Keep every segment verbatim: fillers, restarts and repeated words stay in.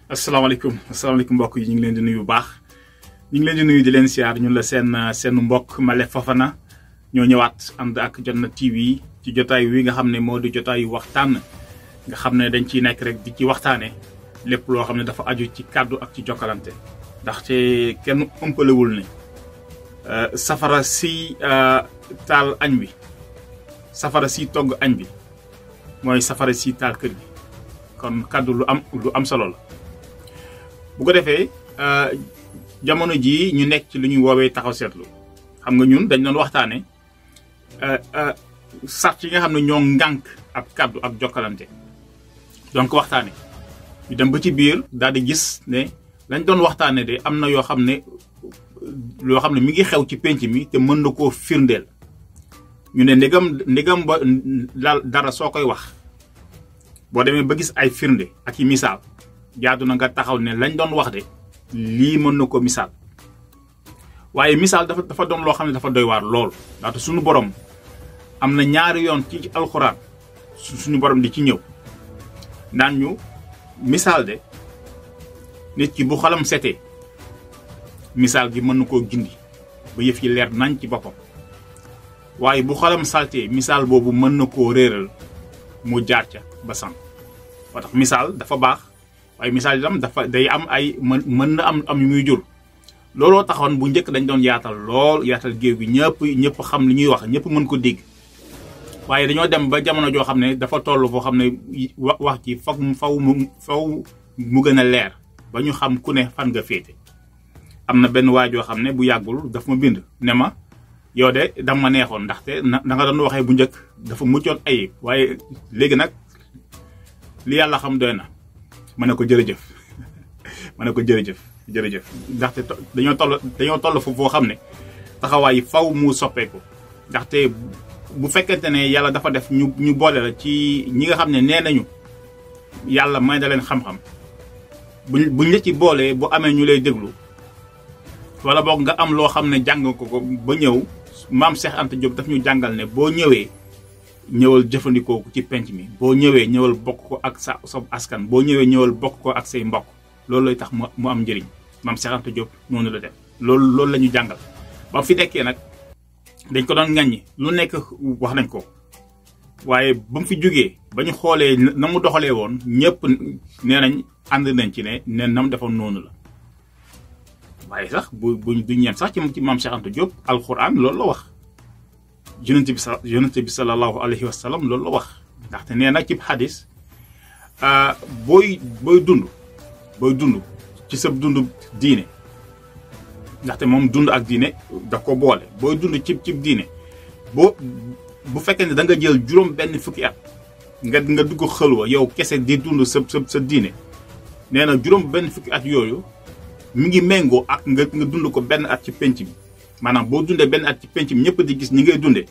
asalaamaaleykum asalaamaaleykum mbokk yi ñu ngi leen di nuyu bu baax ñu ngi leen di nuyu di leen siyaar ñun la seen seen mbokk Malef Fofana ñoo ñëwaat ànd ak Jotna T V ci jotaay wi nga xam ne moo di jotaayu waxtaan nga xam ne dañ ciy nekk rek di ci waxtaane lépp loo xam ne dafa aju ci kàddu ak ci jokkalante ndaxte kenn ëmpalewul ne safara si taal añ bi safara si togg añ bi mooy safara si taal kër gi kon kàddu lu am lu am solo la. bu ko defee jamono jii ñu nekk ci lu ñuy woowee taxaw seetlu xam nga ñun dañ doon waxtaane sart yi nga xam ne ñoo ngànk ab kàddu ak jokkalante donc waxtaane ñu dem ba ci biir daal di gis ne lañ doon waxtaane de am na yoo xam ne loo xam ne mi ngi xew ci penc mi te mën na koo firndeel ñu ne ndegam ndegam ba dara soo koy wax boo demee ba gis ay firnde ak i misaal jaadu na nga taxaw ne lañ doon wax de lii mën na ko misaal waaye misaal dafa dafa doon loo xam ne dafa doy waar lool ndaxte suñu borom am na ñaari yoon ci alxuraan suñu borom di ci ñëw naan ñu misaal de nit ki bu xolam setee misaal gi mën na koo gindi ba yëf yi leer nañ ci boppam waaye bu xolam saltee misaal boobu mën na koo réeral mu jaar ca ba san moo tax misaal dafa baax waaye misaal itam dafa day am ay mën mën na am am yu muy jur looloo taxoon bu njëkk dañ doon yaatal lool yaatal géew gi ñëpp ñëpp xam li ñuy wax ñëpp mën ko dégg waaye dañoo dem ba jamono joo xam ne dafa toll foo xam ne wax wax ci foog faw mu faw mu gën a leer ba ñu xam ku ne fan nga féete. am na benn waay joo xam ne bu yàggul daf ma bind ne ma yow de danga ma neexoon ndaxte na nga doon waxee bu njëkk dafa muccoon ayib waaye léegi nag li yàlla xam doy na. ma ne ko jërëjëf ma ne ko jërëjëf jërëjëf ndaxte dañoo toll dañoo toll foofu foo xam ne taxawaay faw mu soppeeku ndaxte bu fekkente ne yàlla dafa def ñu ñu boole la ci ñi nga xam ne nee nañu yàlla may da leen xam-xam buñ buñ la ci boolee bu amee ñu lay déglu wala boog nga am loo xam ne jàng ko ko ba ñëw maam Cheikh Anta Diop daf ñu jàngal ne boo ñëwee ñëwal jëfandikoo ko ci penc mi boo ñëwee ñëwal bokk ko ak sa sa askan boo ñëwee ñëwal bokk ko ak say mbokk loolu lay tax mu am njëriñ maam Cheikh Anta Diop noonu la def loolu loolu la ñu jàngal ba fi nekkee nag dañ ko doon ŋàññi lu nekk wax nañ ko waaye ba mu fi jógee ba ñu xoolee na mu doxalee woon ñëpp nee nañ ànd nañ ci ne ne na mu defoon noonu la waaye sax bu bu duñ ñem sax ci maam Cheikh Anta Diop alxuraan loolu la wax yonent bi sa yonent bi sallallahu alayhi wa sallam loolu la wax ndaxte nee na ci xadis booy booy dund booy dund ci sa dund diine ndaxte moom dund ak diine da ko boole booy dund ci ci diine boo bu fekkee ne da nga jël juróom benn fukki at nga nga dugg xëlwa yow kese di dund sa sa sa diine nee na juróom benn fukki at yooyu mi ngi méngoo ak nga nga dund ko benn at ci penc bi maanaam boo dundee benn at ci penc mi ñëpp di gis ni ngay dundee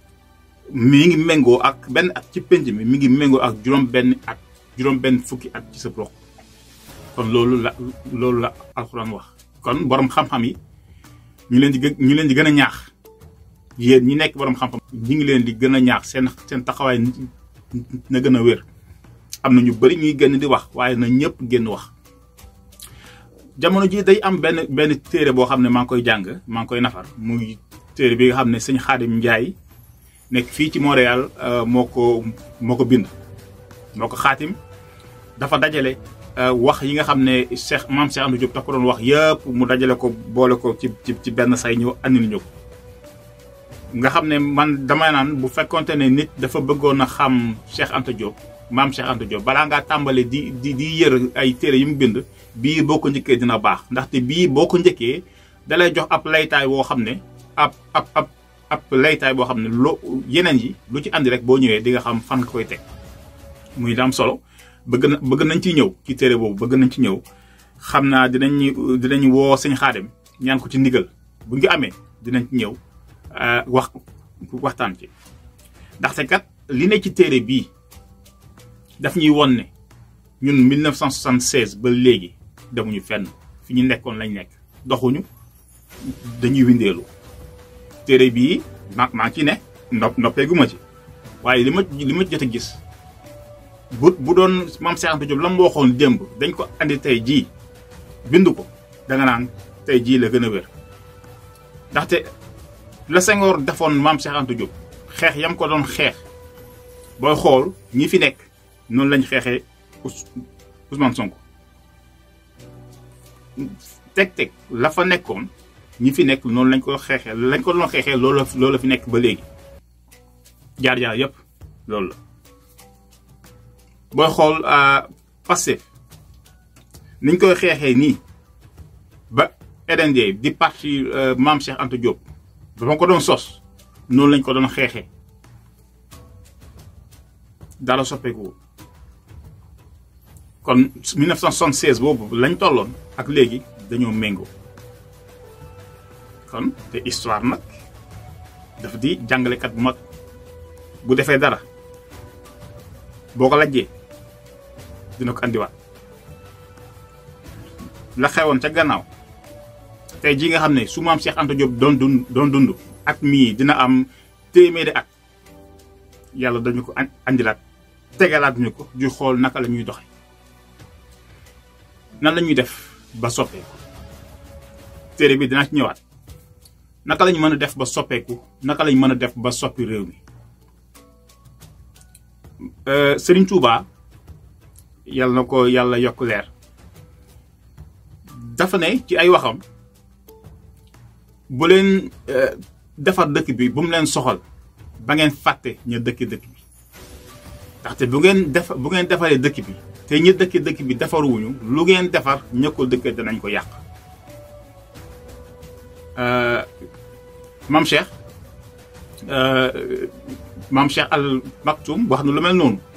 mi ngi méngoo ak benn at ci penc mi mi ngi méngoo ak juróom benn at juróom benn fukki at ci sa rox kon loolu la loolu la alxuraan wax. kon borom xam-xam yi ñu leen di gë ñu leen di gën a ñaax yéen ñi nekk borom xam-xam ñi ngi leen di gën a ñaax seen seen taxawaay na gën a wér am na ñu bëri ñuy génn di wax waaye na ñëpp génn wax. jamono ji day am benn benn téere boo xam ne maa ngi koy jàng maa ngi koy nafar muy téere bi nga xam ne sëñ Xaadim Njaay nekk fii ci Montréal moo ko moo ko bind moo ko xaatim dafa dajale wax yi nga xam ne Cheikh maam Cheikh Anta Diop tax ko doon wax yëpp mu dajale ko boole ko ci ci benn say ñëw andil ñu ko nga xam ne man damay naan bu fekkonte ne nit dafa bëggoon a xam Cheikh Anta Diop maam Cheikh Anta Diop balaa ngaa tàmbale di di di yër ay téere yu mu bind bii boo ko njëkkee dina baax ndaxte bii boo ko njëkkee dalay jox ab laytaay boo xam ne ab ab ab ab laytaay boo xam ne loo yeneen yi lu ci andi rek boo ñëwee di nga xam fan nga koy teg muy daam solo bëgg na bëgg nañ ci ñëw ci téere boobu bëgg nañ ci ñëw xam naa dinañ dinañ woo sëñ Xaadim ñaan ko ci ndigal bu ñu amee dinañ ci ñëw wax waxtaan ci ndaxte kat li ne ci téere bii daf ñuy won ne ñun mille neuf cent soixante-seize ba léegi demuñu fenn fi ñu nekkoon lañ nekk doxuñu dañuy windeelu téere bii ma maa ngi ci ne nopp noppeeguma ci waaye li ma li ma jot a gis bu bu doon maam Cheikh Anta Diop la mu waxoon démb dañ ko andi tey jii bind ko danga naan tey jii la gën a wér ndaxte la Senghor defoon maam Cheikh Anta Diop xeex yam ko doon xeex booy xool ñi fi nekk noonu lañ xeexee Ousmane Sonko teg-teg la fa nekkoon ñi fi nekk noonu lañ ko xeexee lañ ko doon xeexee loolu la loolu la fi nekk ba léegi jaar-jaar yëpp loolu la booy xool Pastef niñ koy xeexee nii ba R N D di parti maam Cheikh Anta Diop ba ma ko doon sos noonu lañ ko doon xeexee dara soppeeku kon mille neuf cent soixante-seize boobu lañ tolloon ak léegi dañoo méngoo kon te histoire nag dafa di jàngalekat bu mag bu defee dara boo ko lajjee dina ko andiwaat la xewoon ca gannaaw tey jii nga xam ne su maam Cheikh Anta Diop doon dund doon dund at mii dina am téeméeri at yàlla dañu ko andilaat tegalaat ñu ko ju xool naka la ñuy doxe nan la ñuy def ba soppeeku téere bi dinaa ci ñëwaat naka lañ mën a def ba soppeeku naka lañ mën a def ba soppi réew mi Serigne Touba yàlla na ko yàlla yokk leer dafa ne ci ay waxam bu leen defar dëkk bi bu mu leen soxal ba ngeen fàtte ña dëkk dëkk bi ndaxte bu ngeen def bu ngeen defaree dëkk bi te ña dëkk dëkk bi defaruwuñu lu ngeen defar ña ko dëkk danañ ko yàq maam Cheikh maam Cheikh Al Maktoum wax na lu mel noonu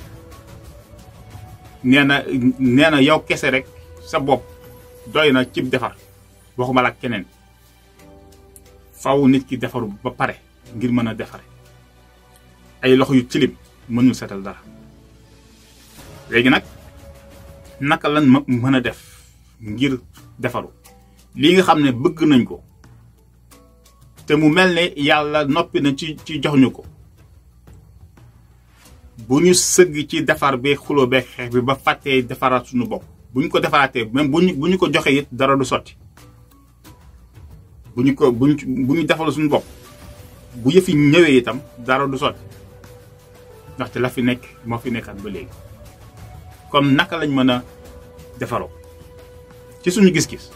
nee na nee na yow kese rek sa bopp doy na cib defar waxuma la ak keneen faw nit ki defaru ba pare ngir mën a defare ay loxo yu tilim mënul setal dara léegi nag naka lan ma mën a def ngir defaru lii nga xam ne bëgg nañ ko te mu mel ne yàlla noppi na ci ci jox ñu ko bu ñu sëgg ci defar bi xuloo bee xeex bi ba fàttee defaraat suñu bopp bu ñu ko defaraatee même bu ñu bu ñu ko joxee it dara du sotti bu ñu ko bu ñu bu ñu defal suñu bopp bu yëfi ñëwee itam dara du sotti ndaxte la fi nekk moo fi nekkaat ba léegi kon naka lañ mën a defaroo ci suñu gis-gis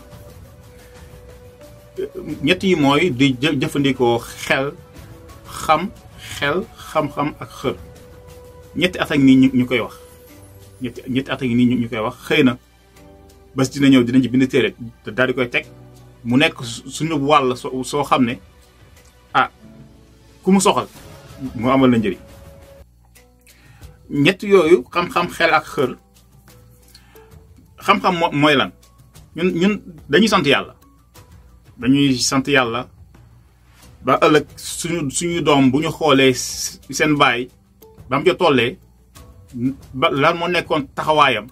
ñett yi mooy di jëfandikoo xel xam xel xam-xam ak xër ñetti at ak nii ñu koy wax ñetti ñetti at ak nii ñu koy wax xëy na bés dina ñëw dinañ ci bind téere te daal di koy teg mu nekk suñu wàll soo soo xam ne ah ku mu soxal mu amal na njëriñ ñett yooyu xam-xam xel ak xër xam-xam mooy lan ñun ñun dañuy sant yàlla dañuy sant yàlla ba ëllëg suñu suñu doom bu ñu xoolee seen baay ba mu ca tollee ba lan moo nekkoon taxawaayam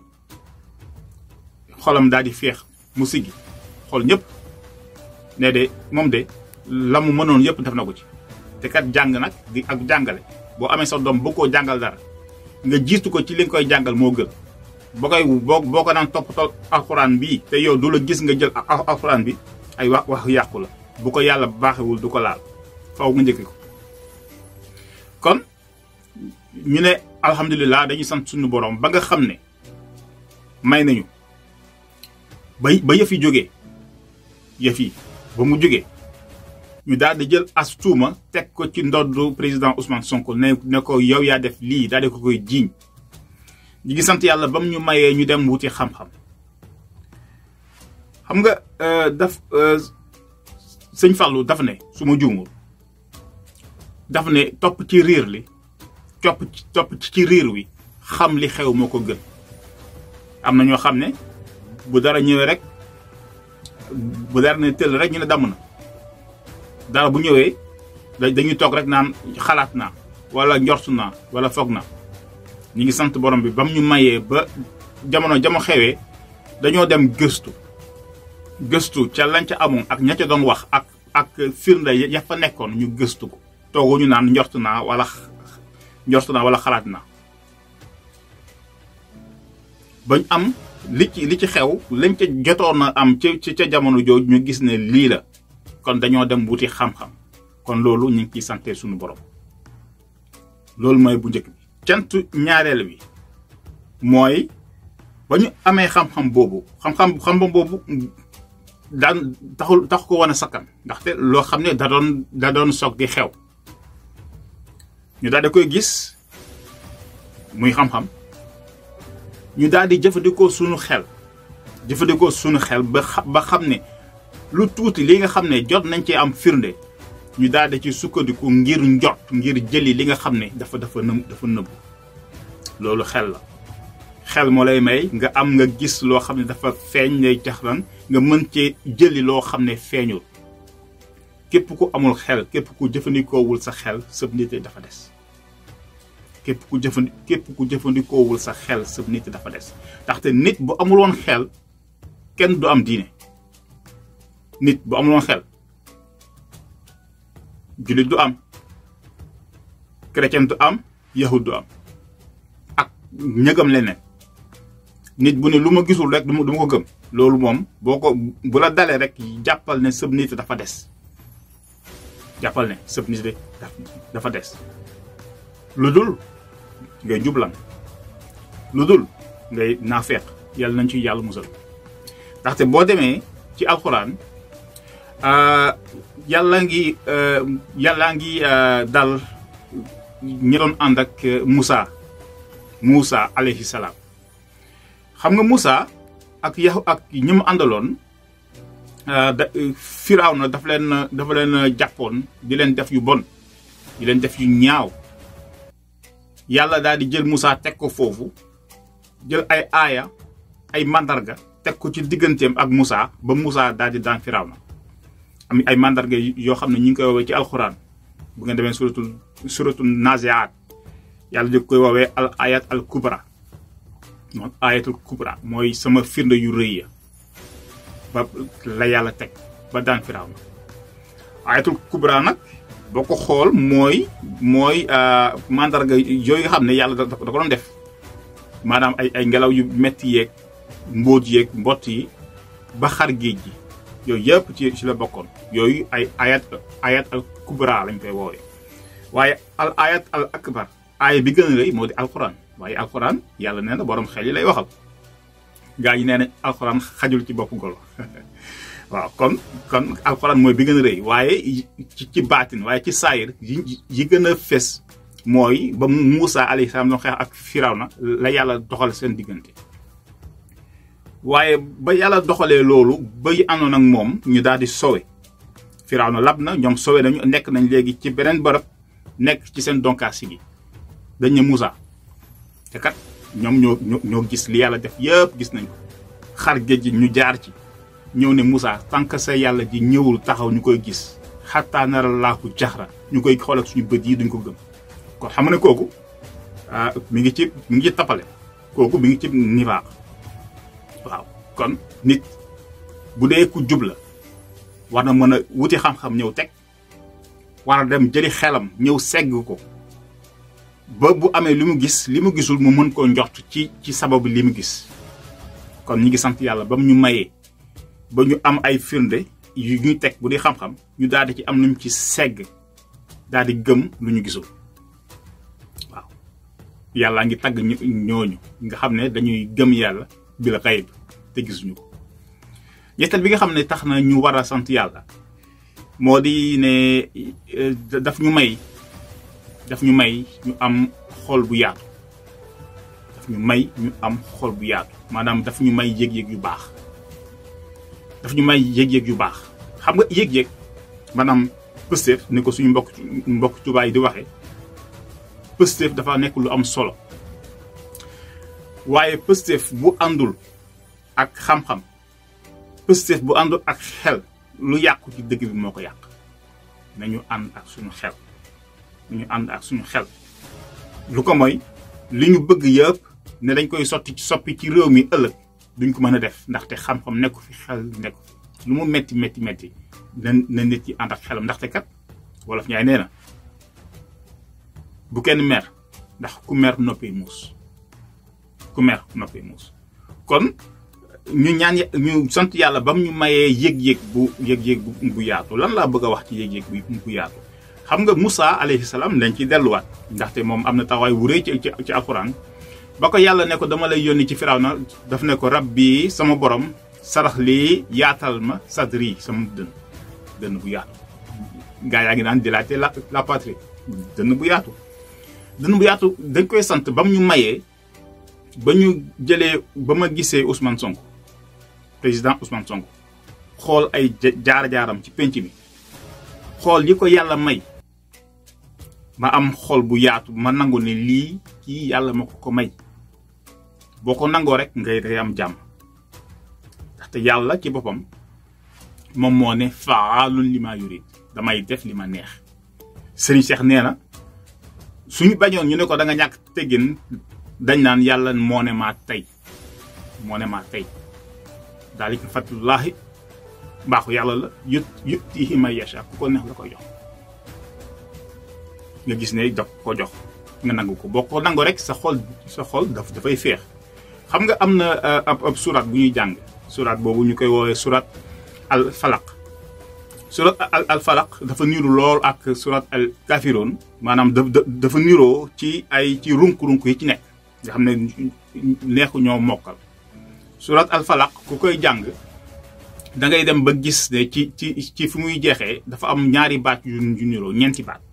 xolam daal di féex mu siggi xool ñëpp ne de moom de la mu mënoon yëpp def na ko ci te kat jàng nag di ak jàngale boo amee sa doom boo koo jàngal dara nga jiitu ko ci li nga koy jàngal moo gën boo koy boo boo ko daan toppatoo alxuraan bii te yow du la gis nga jël alxuraan bi ay wax wax yàqu la bu ko yàlla baaxewul du ko laal faw nga njëkk ko kon ñu ne alhamdulilah dañuy sant suñu borom ba nga xam ne may nañu ba ba yëf yi jógee yëf yi ba mu jógee ñu daal di jël as tuuma teg ko ci ndoddu président Ousmane Sonko ne ne ko yow yaa def lii daal di ko koy jiiñ ñu ngi sant yàlla ba mu ñu mayee ñu dem wuti xam-xam xam nga daf sëñ Fallou daf ne su ma juumul daf ne topp ci riir li topp ci topp ci riir wi xam li xew moo ko gën am na ñoo xam ne bu dara ñëwee rek bu dara ne tëll rek ñu ne damm na dara bu ñëwee dañuy toog rek naan xalaat naa wala njortu naa wala foog naa ñu ngi sant borom bi ba mu ñu mayee ba jamono jamo xewee dañoo dem gëstu gëstu ca lañ ca amoon ak ña ca doon wax ak ak firnde ya fa nekkoon ñu gëstu ko tooguñu naan njortu naa wala njortu naa wala xalaat naa bañ am li ci li ci xew lañ ca jotoon a am ci ci ca jamono jooju ñu gis ne lii la kon dañoo dem wuti xam-xam kon loolu ñu ngi ciy sante suñu borom loolu mooy bu njëkk bi. cant ñaareel bi mooy ba ñu amee xam-xam boobu xam-xam xam-xam boobu daan taxul tax ko wan a sakkan ndaxte loo xam ne da doon da doon soog di xew ñu daal di koy gis muy xam-xam ñu daal di jëfandikoo suñu xel jëfandikoo suñu xel ba ba xam ne lu tuuti li nga xam ne jot nañ ci am firnde ñu daal di ci sukkandiku ngir njot ngir jëli li nga xam ne dafa dafa nëb dafa nëbb loolu xel la xel moo lay may nga am nga gis loo xam ne dafa feeñ lay caxlan nga mën cee jëli loo xam ne feeñul képp ku amul xel képp ku jëfandikoowul sa xel sëb nit dafa des képp ku jëfandi képp ku jëfandikoowul sa xel sëb nit dafa des ndaxte nit bu amul woon xel kenn du am diine nit bu amul woon xel jullit du am chrétien du am yahud du am ak ñëgam leneen nit bu ne lu ma gisul rek du ma du ma ko gëm loolu moom boo ko bu la dalee rek jàppal ne sëb nit dafa des jàppal ne sëb nit dafa des lu dul ngay jublan lu dul ngay naafeeq yàlla nañ ci yàlla musal ndaxte boo demee ci alxuraan yàlla ngi yàlla ngi dal ñi doon ànd ak Moussa Moussa alayhi salaam xam nga Moussa ak yahu ak ñi mu àndaloon da Firawna dafa leen dafa leen jàppoon di leen def yu bon di leen def yu ñaaw yàlla daal di jël Moussa teg ko foofu jël ay aaya ay mandarga teg ko ci digganteem ak Moussa ba Moussa daal di daan Firawna am ay mandarga yoo xam ne ñu ngi koy woowee ci alxuraan bu ngeen demee suratul suratul naziaat yàlla di koy woowee al ayat al kubra moom ayatul kubra mooy sama firnde yu rëy ya ba la yàlla teg ba daan Firawna ayatul kubra nag boo ko xool mooy mooy mandarga yooyu nga xam ne yàlla da da ko doon def maanaam ay ay ngelaw yu metti yeeg mbóot yeeg mbott yi ba xar géej gi yooyu yëpp ci ci la bokkoon yooyu ay ayat ayat al kubra lañ koy woowee waaye al ayat al akbar aaya bi gën a rëy moo di alquran waaye alquran yàlla nee na borom xel yi lay waxal gaa yi nee na alquran xajul ci bopp golo waaw kon kon alquran mooy bi gën a rëy waaye ci ci baatin waaye ci saayir yi yi gën a fes mooy ba Moussa alayhi salaam doon xeex ak Firawna la yàlla doxal seen diggante waaye ba yàlla doxalee loolu ba yi àndoon ak moom ñu daal di sowe Firawna lab na ñoom sowe nañu nekk nañ léegi ci beneen bërëb nekk ci seen donkaasi gi dañ ne Moussa te kat ñoom ñoo ñoo gis li yàlla def yëpp gis nañ ko xar géej gi ñu jaar ci ñëw ne Moussa tant que sa yàlla ji ñëwul taxaw ñu koy gis xattaa nara laaku jaxra ñu koy xool ak suñu bët yi duñ ko gëm kon xam nga ne kooku mi ngi ci mi ngi ci tappale kooku mi ngi ci nifaaq waaw kon nit bu dee ku jub la war na mën a wuti xam-xam ñëw teg war a dem jëli xelam ñëw segg ko ba bu amee li mu gis li mu gisul mu mën koo njort ci ci sababu li mu gis kon ñi ngi sant yàlla ba mu ñu mayee ba ñu am ay firnde yu ñuy teg bu di xam-xam ñu daal di ci am luñ ci segg daal di gëm lu ñu gisul waaw yàlla ngi tagg ñooñu nga xam ne dañuy gëm yàlla bil xayb te gisuñu ko ñetteel bi nga xam ne tax na ñu war a sant yàlla moo di ne daf ñu may daf ñu may ñu am xol bu yaatu daf ñu may ñu am xol bu yaatu maanaam daf ñu may yëg-yëg yu baax daf ñu may yëg-yëg yu baax xam nga yëg-yëg maanaam pësteef ni ko suñu mbokk mbokk tubaay yi di waxee pësteef dafa nekk lu am solo waaye pësteef bu àndul ak xam-xam pësteef bu àndul ak xel lu yàqu ci dëgg bi moo ko yàq nañu ànd ak suñu xel nañu ànd ak suñu xel lu ko mooy li ñu bëgg yëpp ne dañ koy sotti ci soppi ci réew mi ëllëg duñ ko mën a def ndaxte xam-xam nekku fi xel nekku fi lu mu metti metti metti na na nit yi ànd ak xelam ndaxte kat wolof ñaay nee na bu kenn mer ndax ku mer noppi muus ku mer noppi muus kon ñu ñaan ñu sant yàlla bam ñu mayee yëg-yëg bu yëg-yëg bu yaatu lan laa bëgg a wax ci yëg-yëg bu yaatu xam nga Moussa alayhi salaam dañ ci delluwaat ndaxte moom am na taxawaay wu rëy ci ci alxuraan ba ko yàlla ne ko dama lay yónni ci Firawna daf ne ko rabbi sama borom sarax lii yaatal ma sadri sama dënn dënn bu yaatu gaa yaa ngi naan dilaté la la patrie dënn bu yaatu dënn bu yaatu dañ koy sant bam ñu mayee ba ñu jëlee ba ma gisee Ousmane Sonko président Ousmane Sonko xool ay jaar-jaaram ci penc mi xool yi ko yàlla may ma am xol bu yaatu ma nangu ne lii kii yàlla ma ko ko may boo ko nangoo rek ngay day am jàmm ndaxte yàlla ci boppam moom moo ne faalun li ma yurid damay def li ma neex Serigne Cheikh nee na suñu bañoon ñu ne ko da nga ñàkk teggin dañ naan yàlla moo ne maa tey moo ne maa tey daalika fadlullaahi mbaaxu yàlla la yut yutiihi man yashaa ku ko neex la koy jox nga gis ne daf ko jox nga nangu ko boo ko nangu rek sa xol sa xol daf dafay féex xam nga am na ab ab surat bu ñuy jàng surat boobu ñu koy woowee surat al falaq surat al al falaq dafa niru lool ak surat al kaafiroon maanaam da dafa niroo ci ay ci runk-runk yi ci nekk nga xam ne neexu ñoo mokkal surat al falaq ku koy jàng da ngay dem ba gis ne ci ci ci fu muy jeexee dafa am ñaari baat yu yu niroo ñeenti baat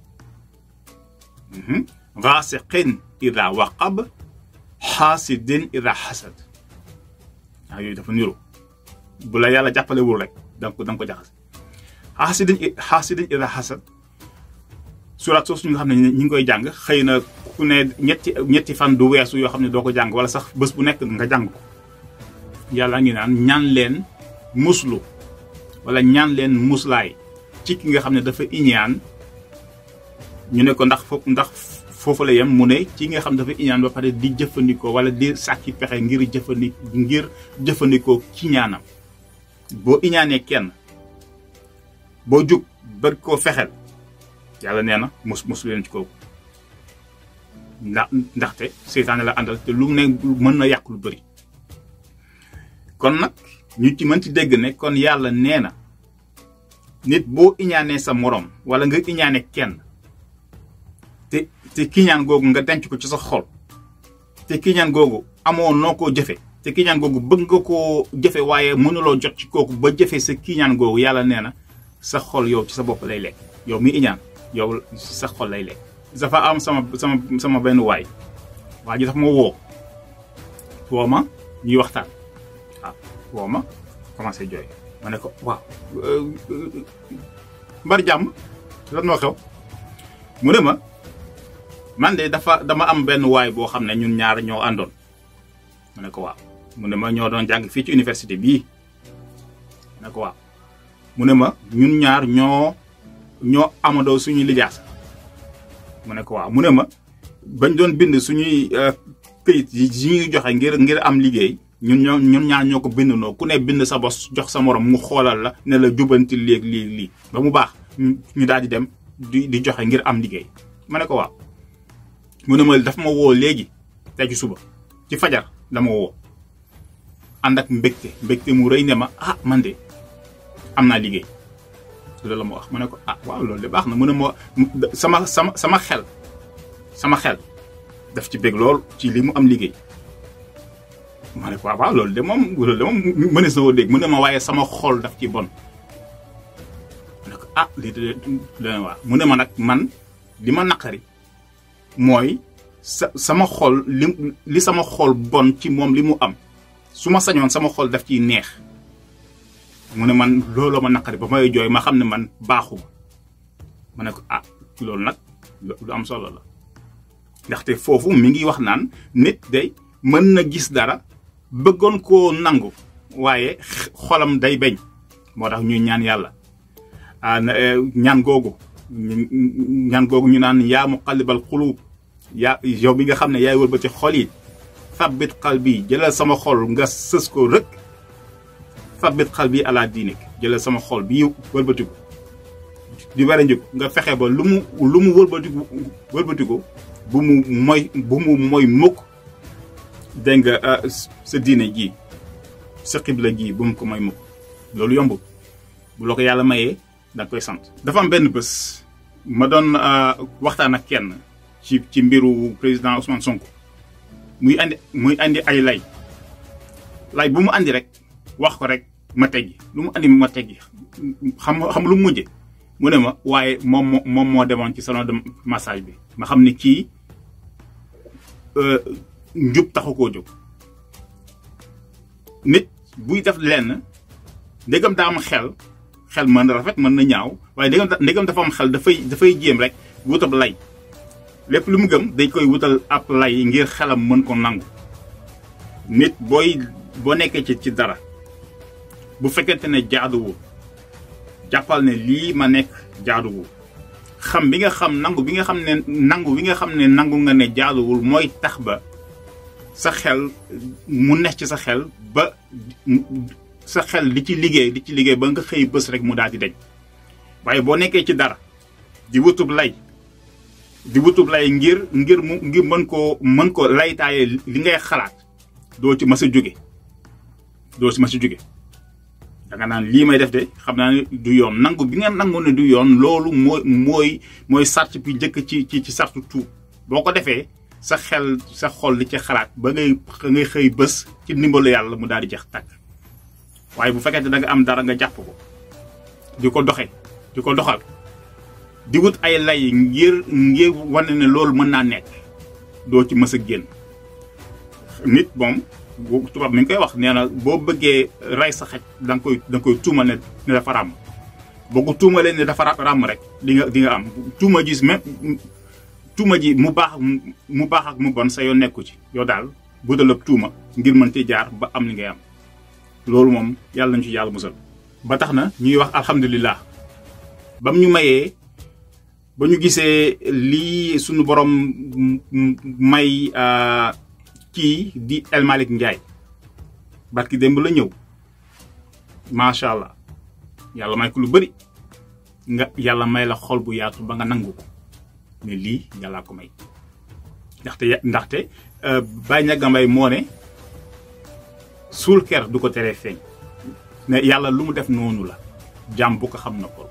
gaasiqin ida waqab xaasidin ida xasad waaw yooyu dafa niroo bu la yàlla jàppalewul rek danga ko danga ko jaxase xaasidin xaasidin ida xasad surat soosu nga xam ne ñi ngi koy jàng xëy na ku ne ñetti ñetti fan du weesu yoo xam ne doo ko jàng wala sax bés bu nekk nga jàng ko yàlla ngi naan ñaan leen muslu wala ñaan leen muslaay ci ki nga xam ne dafa iñaan ñu ne ko ndax foofu ndax foofu la yem mu ne ci nga xam ne dafa iñaan ba pare di jëfandikoo wala di sàkki pexe ngir jëfandi ngir jëfandikoo ci ñaanam boo iñaanee kenn boo jug ba koo fexeel yàlla nee na mus musu leen ci kooku ndax ndaxte seytaane la àndal te lu mu ne mën na yàq lu bëri kon nag ñu ci mën ci dégg ne kon yàlla nee na nit boo iñaanee sa moroom wala nga iñaane kenn te te kiñaan googu nga denc ko ci sa xol te kiñaan googu amoo noo koo jëfe te kiñaan googu bëgg nga koo jëfe waaye mënuloo jot ci kooku ba jëfe sa kiñaan googu yàlla nee na sa xol yow ci sa bopp lay lekk yow mi iñaan yow sa xol lay lekk dafa am sama sama sama benn waay waa ji dafa ma woo woo ma ñuy waxtaan waaw woo ma commencé jooy ma ne ko waaw mbar jàmm lan moo xew mu ne ma man de dafa dama am benn waay boo xam ne ñun ñaar ñoo àndoon ma ne ko waaw mu ne ma ñoo doon jàng fii ci université bii ma ne ko waaw mu ne ma ñun ñaar ñoo ñoo amandoo suñuy lijaasa mu ne ko waaw mu ne ma bañ doon bind suñuy këyit yi ñuy joxe ngir ngir am liggéey ñun ñoo ñun ñaar ñoo ko bindandoo ku ne bind sa bos jox sa morom mu xoolal la ne la jubanti léeg lii lii ba mu baax ñu daal di dem di di joxe ngir am liggéey ma ne ko waaw mu ne ma dafa ma woo léegi tey ci suba ci fajar dama woo ànd ak mbégte mbégte mu rëy ne ma ah man de am naa liggéey loolu la ma wax ma ne ko ah waaw loolu de baax na mu ne ma sama sama sama xel sama xel daf ci bég lool ci li mu am liggéey ma ne ko waaw loolu de moom loolu de moom mënees na woo dégg mu ne ma waaye sama xol daf ci bon ma ne ko ah lii de dana waaw mu ne ma nag man li ma naqari mooy sa sama xol li li sama xol bon ci moom li mu am su ma sañoon sama xol daf ciy neex mu ne man looloo ma naqari ba may jooy ma xam ne man baaxuma ma ne ko ah loolu nag lu am solo la ndaxte foofu mi ngi wax naan nit day mën na gis dara bëggoon koo nangu waaye xolam day bañ moo tax ñuy ñaan yàlla ñaan googu ñaan googu ñu naan yaa muqallibal qulub yaa yow bi nga xam ne yaay wëlbati xol yi sabbit qalbi jëlal sama xol nga sës ko rek sabbit qalbi ala diinik jëlal sama xol bi wëlbatiku di war a njëkk nga fexe ba lu mu lu mu wëlbatiku wëlbatiku bu mu moy bu mu moy mukk dégg nga sa diine ji sa xibla ji bu mu ko may mukk loolu yombul bu la ko yàlla mayee da nga koy sant. dafa am benn bés ma doon waxtaan ak kenn ci ci mbiru président Ousmane Sonko muy andi muy andi ay lay lay bu mu andi rek wax ko rek ma teggi lu mu andi ma teggi xam xam lu mu mujje mu ne ma waaye moom moom moo demoon ci salon de massage bi ma xam ne kii njub taxu koo jóg. nit buy def lenn ndegam daa am xel xel mën na rafet mën na ñaaw waaye ndegam ndegam dafa am xel dafay dafay jéem rek wutab lay lépp lu mu gëm day koy wutal ab lay ngir xelam mën ko nangu. nit booy boo nekkee ci ci dara bu fekkente ne jaaduwul jàppal ne lii ma nekk jaaduwul xam bi nga xam nangu bi nga xam ne nangu bi nga xam ne nangu nga ne jaaduwul mooy tax ba sa xel mu neex ci sa xel ba sa xel di ci liggéey di ci liggéey ba nga xëy bés rek mu daal di deñ waaye boo nekkee ci dara di wutub lay di wutub lay ngir ngir mu ngir mën koo mën ko laytaaye li ngay xalaat doo ci mas a jóge doo ci mas a jóge danga naan lii may def de xam naa ne du yoon nangu bi nga nangu ne du yoon loolu mooy mooy mooy sart bi njëkk ci ci ci sartu tuub boo ko defee sa xel sa xol li ci xalaat ba ngay ngay xëy bés ci ndimbalu yàlla mu daal di jeex tàkk waaye bu fekkente da nga am dara nga jàpp ko di ko doxe di ko doxal di wut ay lay ngir ngir wane ne loolu mën naa nekk doo ci mës a génn. nit moom tubaab mi ngi koy wax nee na boo bëggee rey sa xaj da nga koy da nga koy tuumal ne ne dafa ràmm boo ko tuumalee ne dafa ràmm rek di nga di nga am tuuma gis même tuuma ji mu baax mu baax ak mu bon sa yoon nekku ci yow daal bu dalab tuuma ngir mën ci jaar ba am li ngay am loolu moom yàlla nañu ci yàlla musal. ba tax na ñuy wax alhamdulilah bam ñu mayee ba ñu gisee lii suñu borom may kii di El Malick Ndiaye barki démb la ñëw macha allah yàlla may ko lu bëri nga yàlla may la xol bu yaatu ba nga nangu ko ne lii yàllaa ko may ndaxte ndaxte Baye Ndiaga Mbaye moo ne suul ker du ko teree feeñ ne yàlla lu mu def noonu la jàmm bu ko xam na ko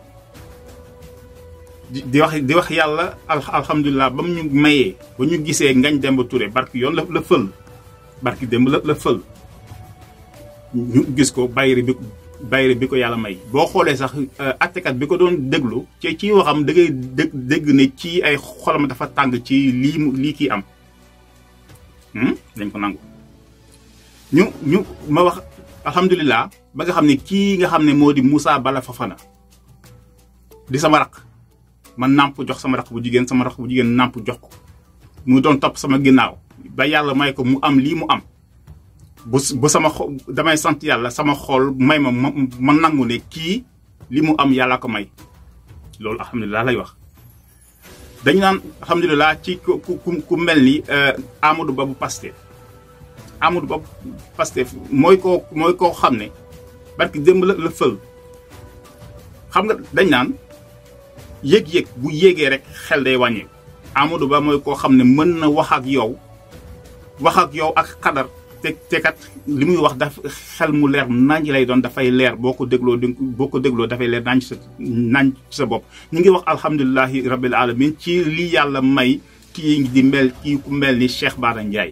di wax di wax yàlla alhamdulilah ba mu ñu mayee ba ñu gisee Ngagne Demba Touré barki yoon la la fël barki démb la la fël ñu gis ko bayre bi bayre bi ko yàlla may boo xoolee sax attekat bi ko doon déglu ci ci waxam da ngay dégg dégg ne ci ay xolam dafa tàng ci lii mu lii kii am dañ ko nangu ñu ñu ma wax alhamdulilah ba nga xam ne kii nga xam ne moo di Moussa Bala Fafana di sama raq man nàmp jox sama raq bu jigéen sama raq bu jigéen nàmp jox ko mu doon topp sama ginnaaw ba yàlla may ko mu am lii mu am bu bu sama xol damay sant yàlla sama xol may ma ma nangu ne kii li mu am yàlla ko may loolu alhamdulilah lay wax. dañu naan alhamdulilah ci ku ku ku mel ni Amadou Ba bu Pastef Amadou Ba bu Pastef mooy koo mooy koo xam ne barki démb la la fël xam nga dañ naan. yéeg-yéeg bu yéegee rek xel day wàññeeku Amadou Ba mooy koo xam ne mën na wax ak yow wax ak yow ak xadar te te kat li muy wax daf xel mu leer nañ lay doon dafay leer boo ko dégloo di boo ko dégloo dafay leer nañ ci sa nañ ci sa bopp. ñu ngi wax alhamdulilahi rabbil alamin ci li yàlla may kii di mel kii ku mel ni Cheikh Bara Ndiaye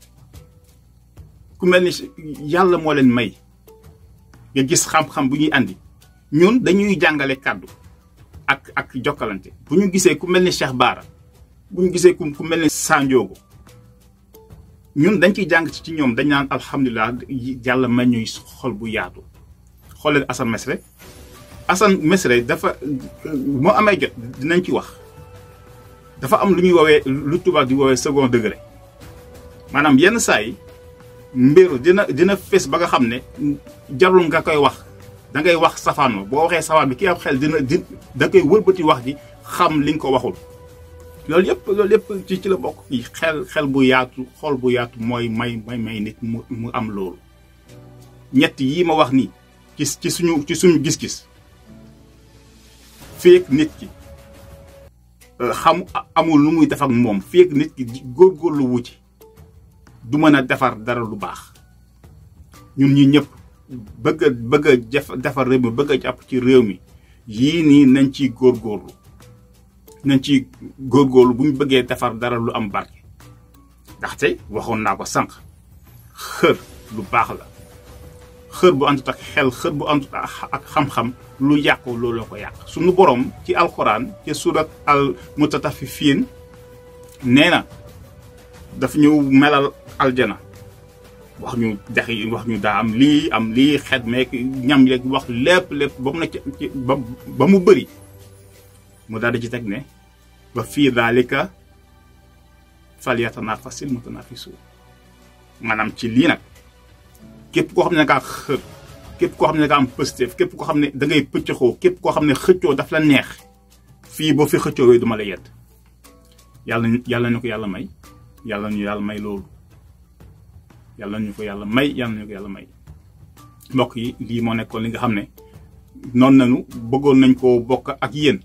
ku mel ni yàlla moo leen may nga gis xam-xam bu ñuy andi ñun dañuy jàngale kàddu ak ak jokkalante bu ñu gisee ku mel ni Cheikh Bara bu ñu gisee ku ku mel ni Sanjoogo ñun dañ ciy jàng ci ñoom dañ naan alhamdulilah yàlla may ñuy xol bu yaatu. xoolee Assane Mesre Assane Mesre dafa moo amee jot dinañ ci wax dafa am lu ñuy woowee lu tubaab di woowee second degré maanaam yenn saa yi mbir dina dina fés ba nga xam ne jarul nga koy wax. da ngay wax safaan boo waxee safaan bi ki am xel dina di da koy wëlbati wax ji xam li nga ko waxul loolu yëpp loolu yëpp ci ci la bokk. xel xel bu yaatu xol bu yaatu mooy may may may nit mu mu am loolu ñett yii ma wax nii ci ci suñu ci suñu gis-gis feek nit ki xam amul lu muy def ak moom feek nit ki góorgóorlu wu ci du mën a defar dara lu baax ñun ñi ñëpp bëgg a bëgg a jëf defar réew mi bëgg a jàpp ci réew mi yii nii nañ ciy góorgóorlu nañ ci góorgóorlu bu ñu bëggee defar dara lu am barke ndaxte waxoon naa ko sànq xër lu baax la xër bu àndut ak xel xër bu àndut ak xam-xam lu yàqu looloo ko yàq suñu borom ci alxuraan ci surat al mutatafifiin nee na daf ñu melal aljana wax ñu dex yi wax ñu daa am lii am lii xet meek ñam yeeg wax lépp lépp ba mu ne ci ba ba mu bëri mu daal di ci teg ne ba fii daalika falyatanafasil mutanafisun maanaam ci lii nag képp koo xam ne dangaa xër képp koo xam ne dangaa am pësteef képp koo xam ne da ngay pëccëxoo képp koo xam ne xëccoo daf la neex fii boo fi xëccoo duma la yedd yàlla yàlla ñu ko yàlla may yàlla ñu yàlla may loolu yàlla ñu ko yàlla may yàlla ñu ko yàlla may mbokk yi lii moo nekkoon li nga xam ne noonu nañu bëggoon nañ koo bokk ak yéen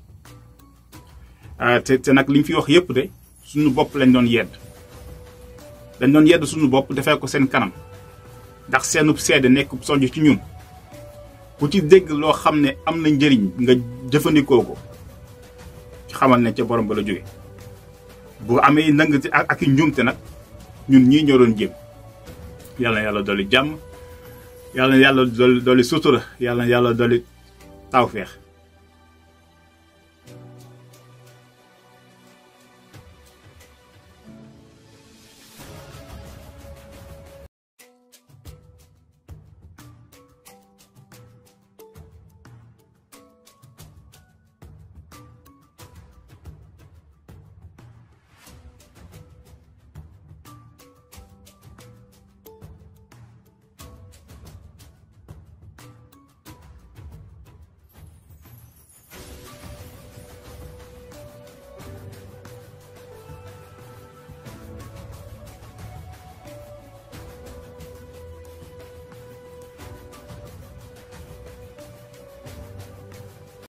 te te nag li ñu fi wax yépp de suñu bopp lañ doon yedd dañ doon yedd suñu bopp defee ko seen kanam ndax seenub seede nekk sonj ci ñun ku ci dégg loo xam ne am na njëriñ nga jëfandikoo ko xamal ne ca borom ba la jóge bu amee nangati ak ak i njuumte nag ñun ñii ñoo doon jéem yàlla na yàlla dolli jàmm yàlla na yàlla dolli dolli sutura yàlla na yàlla dolli tawfeex